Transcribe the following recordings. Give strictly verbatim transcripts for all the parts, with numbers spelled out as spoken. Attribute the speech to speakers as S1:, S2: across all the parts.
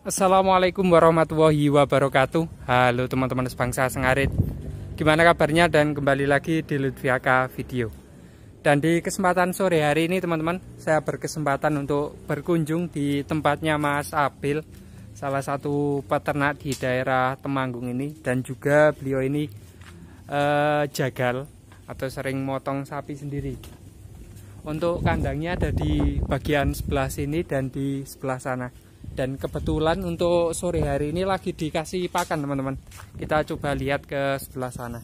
S1: Assalamualaikum warahmatullahi wabarakatuh. Halo teman-teman sebangsa Sengarit, gimana kabarnya? Dan kembali lagi di Lutfiaka Video. Dan di kesempatan sore hari ini teman-teman, saya berkesempatan untuk berkunjung di tempatnya Mas Abil, salah satu peternak di daerah Temanggung ini. Dan juga beliau ini eh, jagal atau sering motong sapi sendiri. Untuk kandangnya ada di bagian sebelah sini dan di sebelah sana. Dan kebetulan untuk sore hari ini lagi dikasih pakan teman-teman. Kita coba lihat ke sebelah sana.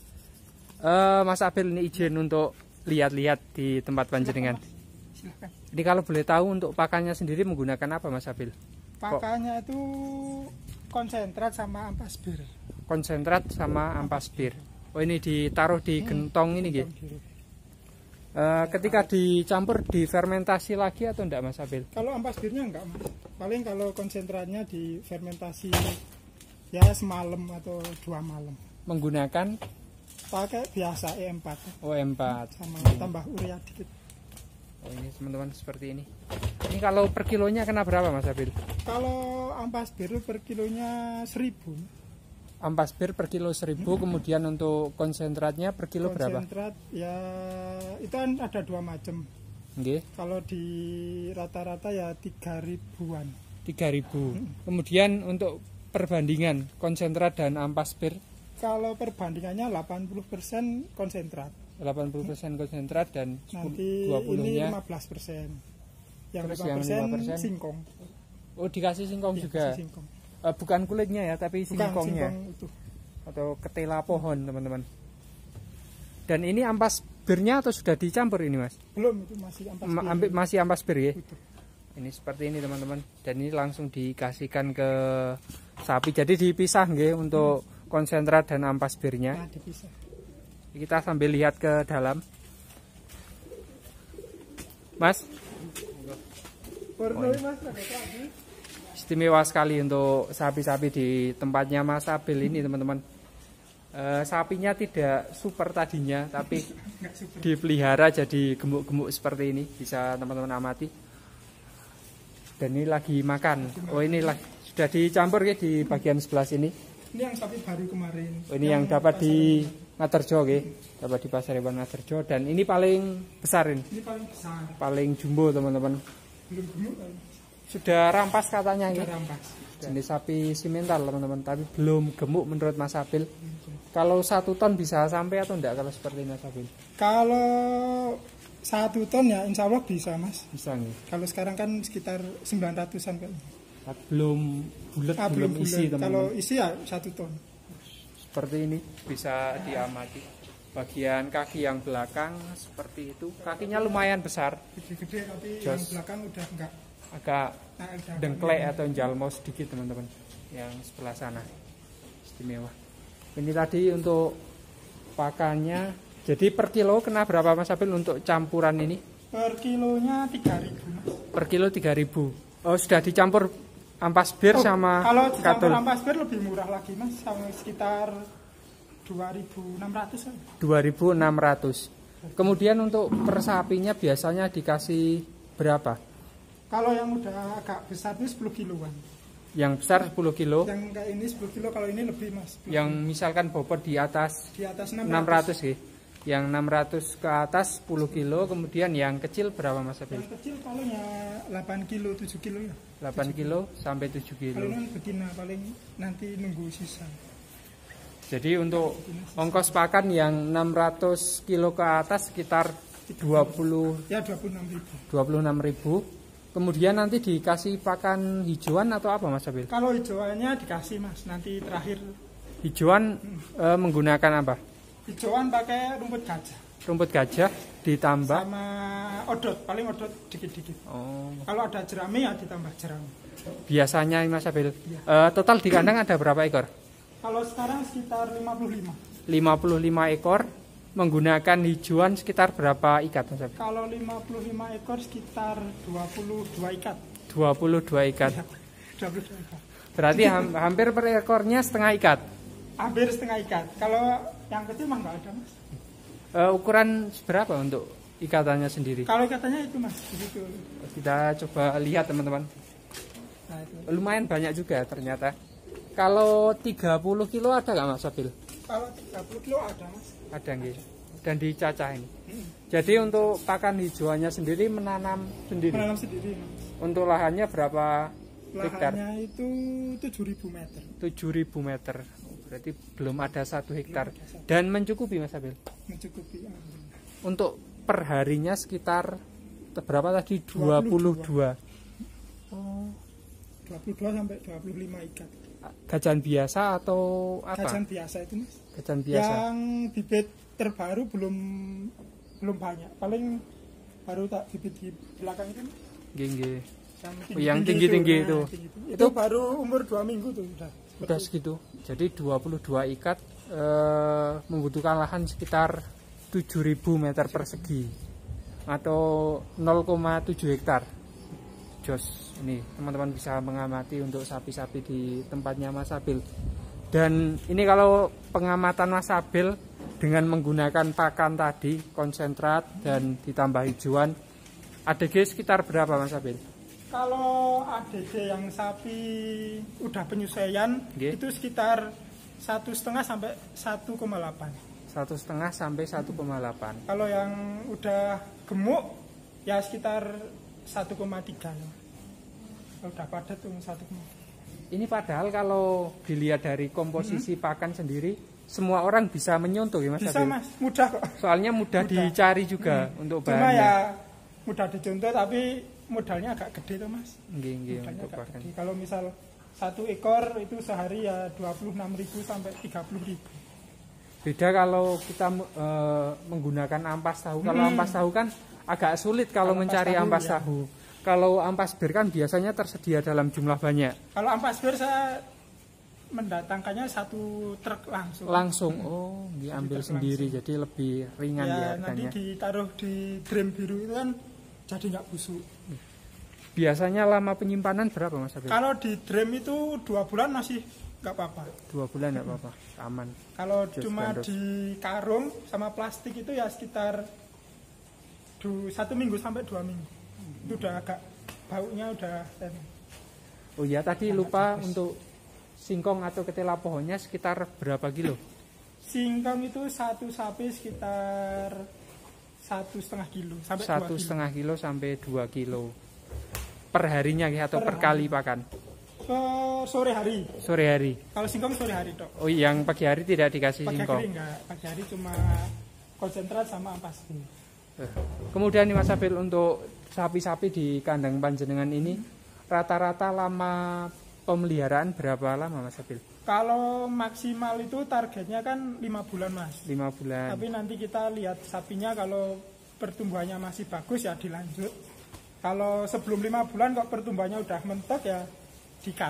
S1: uh, Mas Abil ini izin untuk lihat-lihat di tempat panjenengan.
S2: Silahkan.
S1: Jadi kalau boleh tahu untuk pakannya sendiri menggunakan apa Mas Abil?
S2: Pakannya itu konsentrat sama ampas bir.
S1: Konsentrat sama ampas bir. Oh, ini ditaruh di gentong ini gitu. Uh, ketika dicampur difermentasi lagi atau enggak Mas Abil?
S2: Kalau ampas birnya enggak Mas. Paling kalau konsentratnya difermentasi ya semalam atau dua malam.
S1: Menggunakan?
S2: Pakai biasa E empat.
S1: Oh, E empat.
S2: Sama tambah urea dikit.
S1: Oh, ini teman-teman seperti ini. Ini kalau per kilonya kena berapa Mas Abil?
S2: Kalau ampas bir per kilonya seribu.
S1: Ampas bir per kilo seribu, kemudian untuk konsentratnya per kilo berapa?
S2: Konsentrat ya itu kan ada dua macam.
S1: Okay.
S2: Kalau di rata-rata ya tiga ribuan.
S1: Tiga ribu. Kemudian untuk perbandingan konsentrat dan ampas bir?
S2: Kalau perbandingannya delapan puluh persen konsentrat.
S1: delapan puluh persen konsentrat dan
S2: nanti
S1: dua puluh-nya
S2: ini lima belas persen. Yang
S1: terus
S2: lima persen
S1: yang lima persen
S2: singkong.
S1: Oh, dikasih singkong
S2: Ya,
S1: juga.
S2: singkong.
S1: Uh, bukan kulitnya ya, tapi
S2: Bukan,
S1: singkongnya.
S2: singkong itu.
S1: Atau ketela pohon, teman-teman. Dan ini ampas birnya atau sudah dicampur ini, Mas?
S2: Belum, itu masih ampas bir.
S1: Ambil masih ampas bir ya.
S2: Itu.
S1: Ini seperti ini, teman-teman. Dan ini langsung dikasihkan ke sapi. Jadi dipisah nggih untuk hmm. konsentrat dan ampas birnya.
S2: Nah, dipisah.
S1: Kita sambil lihat ke dalam. Mas.
S2: Oh, Mas,
S1: istimewa sekali untuk sapi-sapi di tempatnya Mas Abil ini teman-teman. E, sapinya tidak super tadinya, tapi dipelihara jadi gemuk-gemuk seperti ini, bisa teman-teman amati. Dan ini lagi makan. Oh, ini lah sudah dicampur ya di bagian sebelah sini.
S2: Ini yang sapi baru kemarin.
S1: Oh, ini yang, yang dapat di Ngaterjo ya, dapat di Pasar Hewan Ngaterjo. Dan ini paling besar ini.
S2: Ini paling besar.
S1: Paling jumbo teman-teman.
S2: Belum gemuk.
S1: Sudah rampas katanya ini.
S2: Rampas.
S1: Ini sapi simental teman-teman, tapi belum gemuk menurut Mas Abil. Hmm. Kalau satu ton bisa sampai atau enggak kalau seperti Mas Abil?
S2: Kalau satu ton ya insya Allah bisa Mas.
S1: Bisa nih.
S2: Kalau sekarang kan sekitar sembilan ratusan kan.
S1: Belum bulat,
S2: ah,
S1: belum, belum isi teman-teman.
S2: Kalau isi ya satu ton.
S1: Seperti ini bisa diamati. Bagian kaki yang belakang seperti itu. Kakinya lumayan besar.
S2: Gede-gede tapi
S1: Jos.
S2: yang belakang udah enggak
S1: agak dengklek atau jalmo sedikit teman-teman. Yang sebelah sana istimewa. Ini tadi untuk pakannya. Jadi per kilo kena berapa Mas Abil untuk campuran ini?
S2: Per kilonya tiga ribu Mas. Per
S1: kilo tiga ribu. Oh, sudah dicampur ampas bir oh, sama
S2: kalau dicampur
S1: katul.
S2: Ampas bir lebih murah lagi Mas, sama sekitar dua ribu enam ratus.
S1: dua ribu enam ratus. Kemudian untuk per sapinya biasanya dikasih berapa?
S2: Kalau yang udah agak besar ini sepuluh kiloan.
S1: Yang besar sepuluh kilo.
S2: Yang kayak ini sepuluh kilo, kalau ini lebih Mas.
S1: Yang misalkan bobot di atas
S2: di atas
S1: enam ratus ya. Yang enam ratus ke atas sepuluh kilo, kemudian yang kecil berapa Mas Abil?
S2: Yang kecil paling ya delapan kilo, tujuh kilo ya.
S1: delapan kilo sampai tujuh kilo.
S2: Kalau ini betina paling nanti nunggu sisa.
S1: Jadi untuk ongkos pakan yang enam ratus kilo ke atas sekitar dua puluh
S2: ya dua puluh enam ribu.
S1: dua puluh enam ribu. Kemudian nanti dikasih pakan hijauan atau apa Mas Abil?
S2: Kalau hijauannya dikasih Mas, nanti terakhir.
S1: Hijauan hmm. e, menggunakan apa?
S2: Hijauan pakai rumput gajah.
S1: Rumput gajah ditambah
S2: sama odot, paling odot dikit-dikit.
S1: Oh.
S2: Kalau ada jerami ya ditambah jerami.
S1: Biasanya Mas Abil,
S2: ya.
S1: e, total di kandang ada berapa ekor?
S2: Kalau sekarang sekitar lima puluh lima.
S1: lima puluh lima ekor. Menggunakan hijauan sekitar berapa ikat Mas Abil?
S2: Kalau lima puluh lima ekor sekitar dua puluh dua ikat.
S1: dua puluh dua ikat.
S2: Ya, dua puluh dua ikat.
S1: Berarti ha hampir per ekornya setengah ikat.
S2: Hampir setengah ikat. Kalau yang kecil mah nggak ada Mas.
S1: Uh, ukuran berapa untuk ikatannya sendiri?
S2: Kalau ikatannya itu Mas, begitu.
S1: Kita coba lihat teman-teman.
S2: Nah, Nah, itu.
S1: Lumayan banyak juga ternyata. Kalau tiga puluh kilo ada nggak Mas Sabil?
S2: Kalau tiga puluh kilo ada Mas.
S1: Ada nggih. Dan dicacah ini.
S2: Hmm.
S1: Jadi untuk pakan hijauannya sendiri menanam sendiri.
S2: Menanam sendiri Mas.
S1: Untuk lahannya berapa hektar?
S2: Lahannya itu tujuh ribu meter.
S1: tujuh ribu meter. Berarti belum ada satu hektar. Dan mencukupi Mas Sabil?
S2: Mencukupi.
S1: Untuk perharinya sekitar berapa tadi? dua puluh dua. Oh.
S2: dua puluh dua sampai dua puluh lima ikat.
S1: Gajan biasa atau apa?
S2: Gajan biasa itu Mas.
S1: Gajan biasa.
S2: Yang bibit terbaru belum belum banyak. Paling baru tak bibit di belakang itu.
S1: Nggih, nggih.
S2: Yang
S1: Oh, yang tinggi-tinggi itu.
S2: Nah, tinggi itu. Itu. Itu baru umur dua minggu tuh udah.
S1: Udah segitu. Jadi dua puluh dua ikat eh, membutuhkan lahan sekitar tujuh ribu meter persegi atau nol koma tujuh hektar. Jos, ini teman-teman bisa mengamati untuk sapi-sapi di tempatnya Mas Sabil. Dan ini kalau pengamatan Mas Sabil dengan menggunakan pakan tadi, konsentrat dan ditambah hijauan, A D G sekitar berapa Mas Sabil?
S2: Kalau A D G yang sapi udah penyesuaian,
S1: Nggih.
S2: itu sekitar satu setengah sampai satu koma delapan.
S1: Satu setengah sampai satu koma delapan.
S2: Kalau yang udah gemuk ya sekitar satu koma tiga. Kalau udah padat tuh satu koma tiga.
S1: Ini padahal kalau dilihat dari komposisi hmm. pakan sendiri, semua orang bisa menyontoh ya Mas
S2: Bisa
S1: Sabil?
S2: Mas, mudah kok.
S1: Soalnya mudah, mudah. dicari juga hmm. untuk bahannya.
S2: Cuma ya mudah dicontoh tapi modalnya agak gede tuh Mas.
S1: Nggih, nggih,
S2: modalnya
S1: untuk
S2: agak
S1: pakan.
S2: gede. Kalau misal satu ekor itu sehari ya dua puluh enam ribu sampai tiga puluh ribu.
S1: Beda kalau kita e, menggunakan ampas tahu. Kalau hmm. ampas tahu kan agak sulit kalau, kalau mencari ampas tahu. Ampas ya. tahu. Kalau ampas bir kan biasanya tersedia dalam jumlah banyak.
S2: Kalau ampas bir saya mendatangkannya satu truk langsung.
S1: Langsung, oh diambil sendiri langsung. Jadi lebih ringan ya, ya
S2: harganya. Nanti ditaruh di drum biru itu kan jadi nggak busuk.
S1: Biasanya lama penyimpanan berapa Mas Sabil?
S2: Kalau di drum itu dua bulan masih nggak apa-apa.
S1: Dua bulan nggak apa-apa, aman.
S2: Kalau cuma gandos. Di karung sama plastik itu ya sekitar du, satu minggu sampai dua minggu. Itu udah agak baunya udah.
S1: Oh iya tadi lupa jenis. Untuk singkong atau ketela pohonnya sekitar berapa kilo?
S2: Singkong itu satu sapi sekitar satu setengah kilo sampai
S1: satu setengah kilo sampai dua kilo per harinya ya, atau per, per kali pakan?
S2: Ke sore hari.
S1: Sore hari.
S2: Kalau singkong sore hari dok.
S1: Oh yang pagi hari tidak dikasih
S2: pagi
S1: singkong?
S2: Pagi hari enggak, pagi hari cuma konsentrat sama ampas.
S1: Kemudian nih Mas Sabil untuk sapi-sapi di kandang panjenengan ini rata-rata lama pemeliharaan berapa lama Mas Sabil?
S2: Kalau maksimal itu targetnya kan lima bulan Mas.
S1: lima bulan.
S2: Tapi nanti kita lihat sapinya kalau pertumbuhannya masih bagus ya dilanjut. Kalau sebelum lima bulan kok pertumbuhannya udah mentok ya di-cut.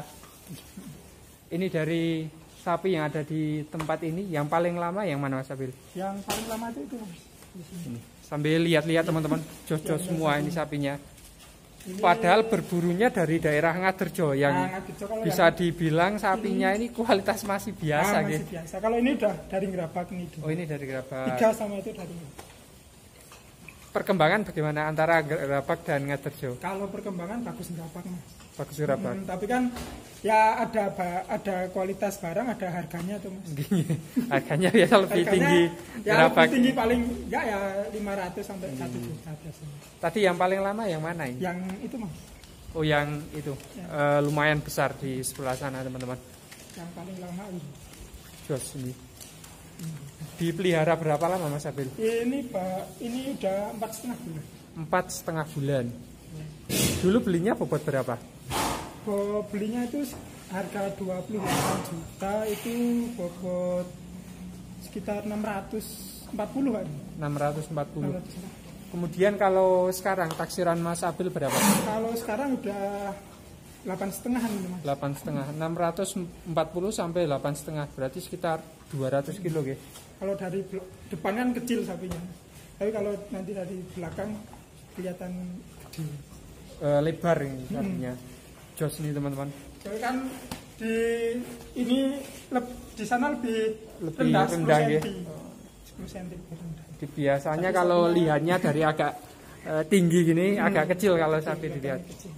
S1: Ini dari sapi yang ada di tempat ini yang paling lama yang mana Mas Sabil?
S2: Yang paling lama itu itu Mas.
S1: Ini. Sambil lihat-lihat teman-teman, jos-jos ya, semua ini sapinya. Ini, padahal berburunya dari daerah Ngaderjo yang nah, bisa yang dibilang sapinya ini, ini kualitas masih biasa,
S2: nah, masih gitu. Biasa. Kalau ini udah dari Gerabak ini.
S1: Oh ini dari Gerabak.
S2: Tiga sama itu dari.
S1: Perkembangan bagaimana antara Gerabak dan Ngaderjo?
S2: Kalau perkembangan bagus Gerabak Mas.
S1: Bagus Gerabak. Hmm,
S2: tapi kan ya ada ada kualitas barang, ada harganya tuh Mas.
S1: Harganya biasa lebih harganya, tinggi.
S2: Ya lebih tinggi paling enggak ya lima ratus sampai hmm. satu juta biasanya.
S1: Tadi yang paling lama yang mana ini?
S2: Yang itu Mas.
S1: Oh yang itu ya. uh, lumayan besar di sebelah sana teman-teman.
S2: Yang paling lama ini.
S1: Jos ini. Hmm. Dipelihara berapa lama Mas Sabil?
S2: Ini Pak, ini udah empat setengah bulan.
S1: Empat setengah bulan. Ya. Dulu belinya bobot berapa?
S2: Bobot belinya itu harga dua puluh delapan juta, itu bobot sekitar enam ratus empat puluh kan?
S1: enam ratus empat puluh. Kemudian kalau sekarang taksiran Mas Sabil berapa?
S2: Kalau sekarang udah delapan setengah nih Mas.
S1: Delapan setengah, enam ratus empat puluh sampai delapan setengah, berarti sekitar dua ratus kilo ya.
S2: Kalau dari depan kan kecil sapinya, tapi kalau nanti dari belakang kelihatan gede.
S1: E, lebar ini sapinya. Hmm. Jos nih teman-teman.
S2: Jadi kan di ini leb, di sana lebih,
S1: lebih rendah, rendah ya.
S2: sepuluh sentimeter rendah.
S1: Di biasanya tapi kalau lihatnya dari agak e, tinggi gini, hmm. agak kecil kalau sapi dilihat.
S2: Kecil.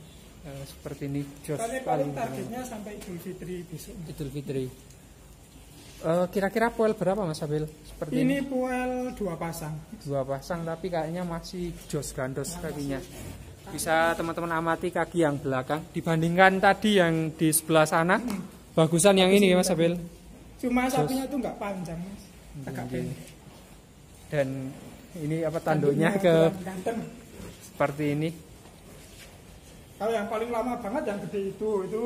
S1: Uh, seperti ini jos
S2: paling,
S1: paling
S2: targetnya sampai Idul Fitri besok.
S1: Idul Fitri. Uh, kira-kira poel berapa Mas Abil? Seperti
S2: ini,
S1: ini
S2: poel dua pasang.
S1: Dua pasang tapi kayaknya masih jos gandos nah, kakinya. Bisa teman-teman amati kaki yang belakang dibandingkan tadi yang di sebelah sana. Hmm. Bagusan yang Bagus ini ya Mas Abil.
S2: Cuma sapinya itu nggak panjang Mas. Agak pendek.
S1: Dan ini apa tanduknya ke seperti ini.
S2: Kalau yang paling lama banget yang gede itu itu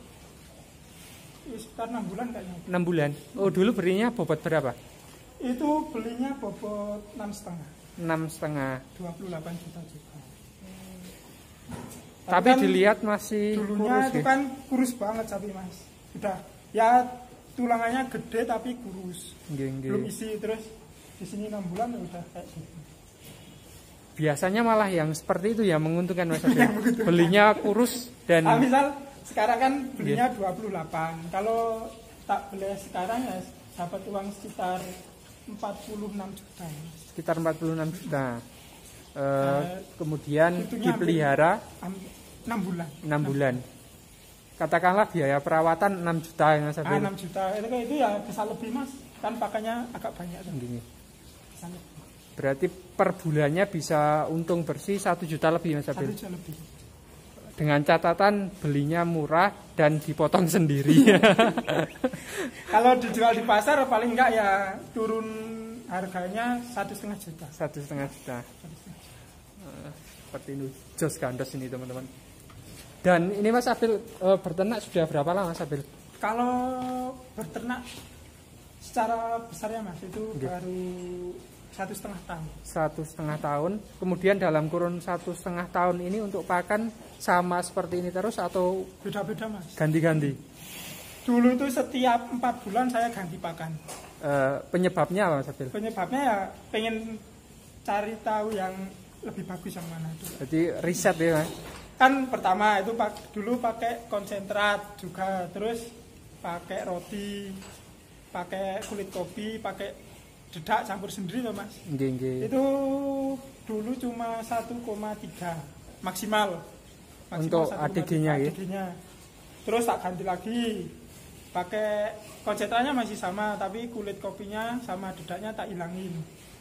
S2: sekitar enam bulan kayaknya.
S1: enam bulan. Oh dulu belinya bobot berapa?
S2: Itu belinya bobot enam setengah.
S1: Enam setengah.
S2: Dua puluh delapan juta juga.
S1: Hmm. Tapi kan dilihat masih
S2: dulunya
S1: kurus,
S2: itu
S1: ya?
S2: kan kurus banget sapi Mas. Sudah ya tulangannya gede tapi kurus.
S1: Geng, geng.
S2: Belum isi terus di sini enam bulan udah kayak gitu.
S1: Biasanya malah yang seperti itu ya menguntungkan Mas Abil. Belinya kurus dan
S2: nah, misal sekarang kan belinya yeah. dua puluh delapan. Kalau tak beli sekarang ya dapat uang sekitar empat puluh enam juta.
S1: Sekitar empat puluh enam juta. Uh, uh, kemudian dipelihara
S2: enam bulan.
S1: enam bulan. Katakanlah biaya perawatan enam juta ya Mas Abil.
S2: Ah, enam juta. Itu, itu ya bisa lebih Mas. Kan pakainya agak banyak kan.
S1: Gini. Berarti per bulannya bisa untung bersih satu juta lebih Mas Abil.
S2: satu juta lebih.
S1: Dengan catatan belinya murah dan dipotong sendiri.
S2: Kalau dijual di pasar paling enggak ya turun harganya satu setengah juta.
S1: Satu setengah juta. Uh, seperti ini jos gandos ini teman-teman. Dan ini Mas Abil uh, berternak sudah berapa lama Mas Abil?
S2: Kalau berternak secara besarnya Mas itu okay. baru satu setengah tahun. Satu
S1: setengah tahun. Kemudian dalam kurun satu setengah tahun ini untuk pakan sama seperti ini terus atau
S2: beda-beda Mas?
S1: Ganti-ganti.
S2: Dulu itu setiap empat bulan saya ganti pakan.
S1: Uh, penyebabnya apa Mas Abil?
S2: Penyebabnya ya pengen cari tahu yang lebih bagus yang mana itu.
S1: Jadi riset ya Mas?
S2: Kan pertama itu pak, dulu pakai konsentrat juga, terus pakai roti, pakai kulit kopi, pakai dedak campur sendiri loh Mas.
S1: Nggih, nggih.
S2: Itu dulu cuma satu koma tiga maksimal. maksimal
S1: untuk A D G-nya ya.
S2: Terus tak ganti lagi. Pakai konsentratnya masih sama, tapi kulit kopinya sama dedaknya tak hilangin.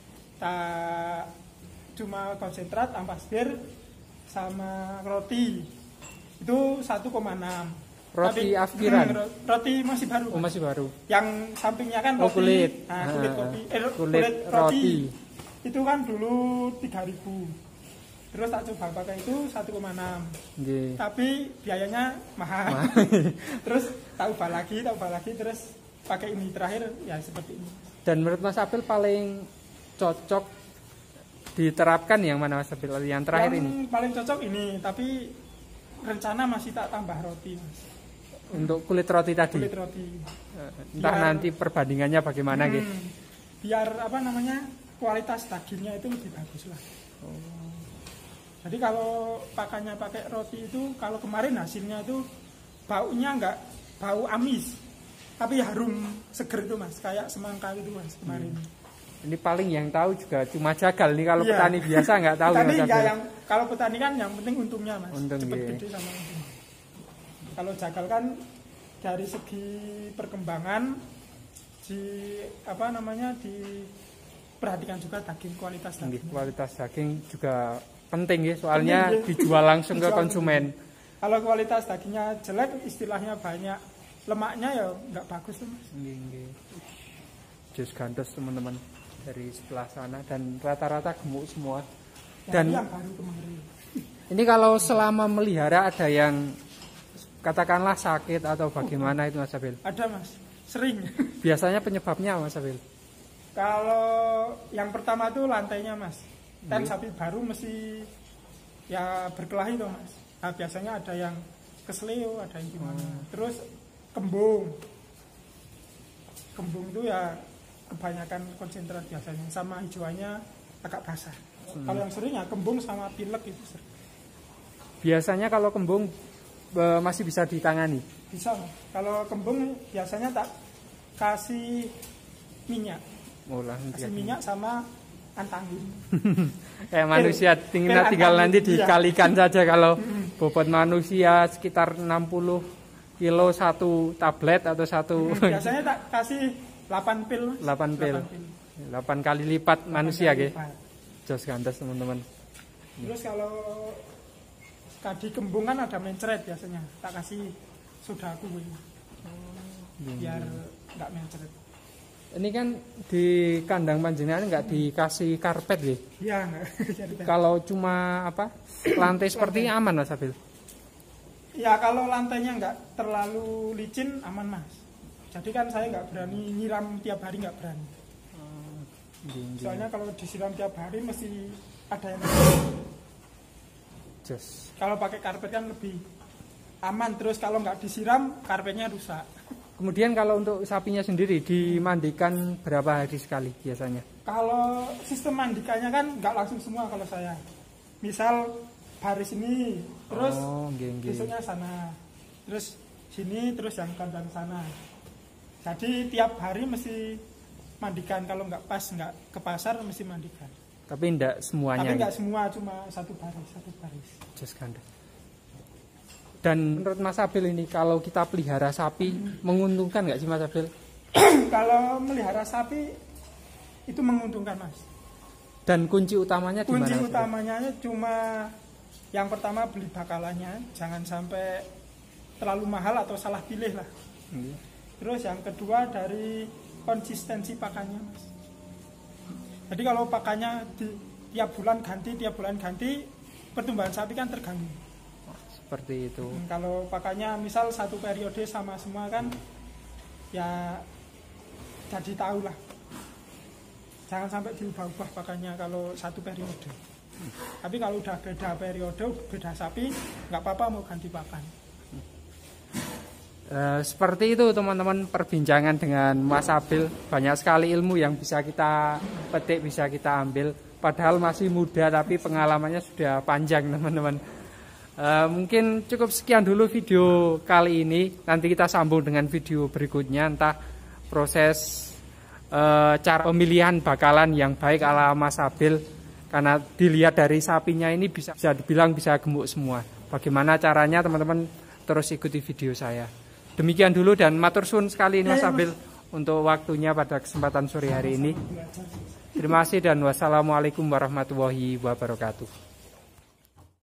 S2: Tak cuma konsentrat, ampas bir sama roti. Itu satu koma enam.
S1: Roti
S2: tapi,
S1: afkiran.
S2: Hmm, roti masih baru.
S1: Oh, masih baru.
S2: Yang sampingnya kan roti.
S1: Oh, kulit.
S2: Nah, kulit kopi. Eh,
S1: kulit,
S2: kulit roti.
S1: roti.
S2: Itu kan dulu tiga ribu. Terus tak coba pakai itu satu koma enam.
S1: Okay.
S2: Tapi biayanya mahal. mahal. Terus tak ubah lagi, tak ubah lagi terus pakai ini terakhir ya seperti ini.
S1: Dan menurut Mas Abil paling cocok diterapkan yang mana Mas Abil? Yang terakhir
S2: yang
S1: ini?
S2: Paling cocok ini, tapi rencana masih tak tambah roti Mas.
S1: Untuk kulit roti tadi?
S2: Kulit roti.
S1: Entah biar, nanti perbandingannya bagaimana hmm, gitu?
S2: Biar apa namanya kualitas dagingnya itu lebih bagus lah. Oh. Jadi kalau pakannya pakai roti itu, kalau kemarin hasilnya itu baunya enggak bau amis, tapi harum seger itu Mas, kayak semangka itu Mas kemarin. Hmm. Ini
S1: paling yang tahu juga cuma jagal nih, kalau iya. Petani biasa nggak tahu.
S2: Petani enggak yang, kalau petani kan yang penting untungnya Mas,
S1: untung,
S2: cepet
S1: iya.
S2: gede sama untung. Kalau jagal kan dari segi perkembangan, di apa namanya diperhatikan juga daging, kualitas daging.
S1: Kualitas daging juga penting ya, soalnya penting, ya. Dijual langsung dijual ke konsumen. Penting.
S2: Kalau kualitas dagingnya jelek, istilahnya banyak lemaknya ya nggak bagus tuh Mas.
S1: Jus gandos teman-teman dari sebelah sana dan rata-rata gemuk semua. Dan
S2: yang baru kemarin.
S1: Ini kalau selama melihara ada yang katakanlah sakit atau bagaimana itu Mas Abil?
S2: Ada Mas, sering.
S1: Biasanya penyebabnya Mas Abil?
S2: Kalau yang pertama tuh lantainya Mas. Kan sapi baru mesti ya berkelahi tuh Mas. Nah, biasanya ada yang kesleo, ada yang gimana. Hmm. Terus kembung. Kembung itu ya kebanyakan konsentrat biasanya, sama hijauannya agak basah. Hmm. Kalau yang sering ya kembung sama pilek itu sering.
S1: Biasanya kalau kembung e, masih bisa ditangani?
S2: Bisa Mas. Kalau kembung biasanya tak kasih minyak.
S1: Oh,
S2: kasih minyak sama antangin.
S1: Kayak manusia tinggal,
S2: pil
S1: tinggal nanti
S2: antangin,
S1: dikalikan iya. saja kalau bobot manusia sekitar enam puluh kilo satu tablet atau satu.
S2: Biasanya tak kasih delapan pil.
S1: delapan pil. delapan kali lipat delapan manusia gitu. Jos gandas teman-teman.
S2: Terus kalau kadi kembung kan ada mencret biasanya. Tak kasih soda aku ini. Biar enggak mencret.
S1: Ini kan di kandang panjenengan nggak dikasih karpet ya?
S2: Iya, enggak.
S1: Kalau cuma apa lantai seperti ini aman Mas Abil?
S2: Ya kalau lantainya nggak terlalu licin aman Mas. Jadi kan saya nggak berani nyiram tiap hari, nggak berani.
S1: Hmm,
S2: soalnya kalau disiram tiap hari mesti ada yang
S1: Just.
S2: Kalau pakai karpet kan lebih aman. Terus kalau nggak disiram karpetnya rusak.
S1: Kemudian kalau untuk sapinya sendiri dimandikan berapa hari sekali biasanya?
S2: Kalau sistem mandikannya kan nggak langsung semua kalau saya. Misal baris ini, terus
S1: oh, geng, geng.
S2: besoknya sana, terus sini, terus yang kandang sana. Jadi tiap hari mesti mandikan. Kalau nggak pas nggak ke pasar mesti mandikan.
S1: Tapi enggak semuanya.
S2: Tapi nggak semua, cuma satu baris, satu baris.
S1: Just kandang. Dan menurut Mas Abil ini kalau kita pelihara sapi hmm. menguntungkan nggak sih Mas Abil?
S2: Kalau melihara sapi itu menguntungkan Mas.
S1: Dan kunci utamanya di mana?
S2: Kunci utamanya cuma yang pertama beli bakalannya, jangan sampai terlalu mahal atau salah pilih lah. Hmm. Terus yang kedua dari konsistensi pakannya Mas. Jadi kalau pakannya di, tiap bulan ganti, tiap bulan ganti, pertumbuhan sapi kan terganggu.
S1: Seperti itu.
S2: Hmm, kalau pakannya misal satu periode sama semua kan ya jadi tahu lah. Jangan sampai diubah-ubah pakannya kalau satu periode. Hmm. Tapi kalau udah beda periode, beda sapi, nggak apa-apa mau ganti pakan.
S1: Uh, seperti itu teman-teman perbincangan dengan Mas Abil. Banyak sekali ilmu yang bisa kita petik, bisa kita ambil. Padahal masih muda tapi pengalamannya sudah panjang teman-teman. Uh, mungkin cukup sekian dulu video kali ini. Nanti kita sambung dengan video berikutnya. Entah proses uh, cara pemilihan bakalan yang baik ala Mas Abil. Karena dilihat dari sapinya ini bisa, bisa dibilang bisa gemuk semua. Bagaimana caranya teman-teman terus ikuti video saya. Demikian dulu dan matur suwun sekali ini Mas Abil untuk waktunya pada kesempatan sore hari ini. Terima kasih dan wassalamualaikum warahmatullahi wabarakatuh.